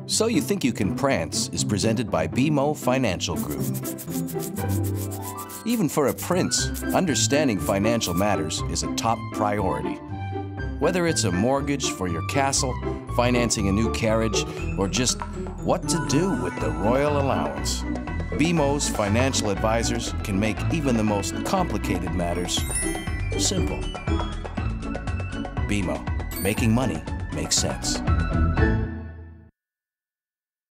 So You Think You Can Prance is presented by BMO Financial Group. Even for a prince, understanding financial matters is a top priority. Whether it's a mortgage for your castle, financing a new carriage, or just what to do with the royal allowance, BMO's financial advisors can make even the most complicated matters simple. BMO, making money makes sense.